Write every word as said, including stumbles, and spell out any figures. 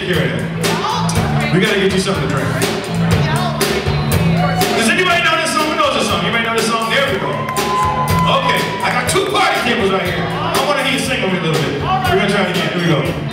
care of that. We gotta get you something to drink. Does anybody know this song? Who knows this song? Anybody know this song? There we go. Okay, I got two party tables right here. I wanna hear you sing with me a little bit. We're gonna try it again. Here we go.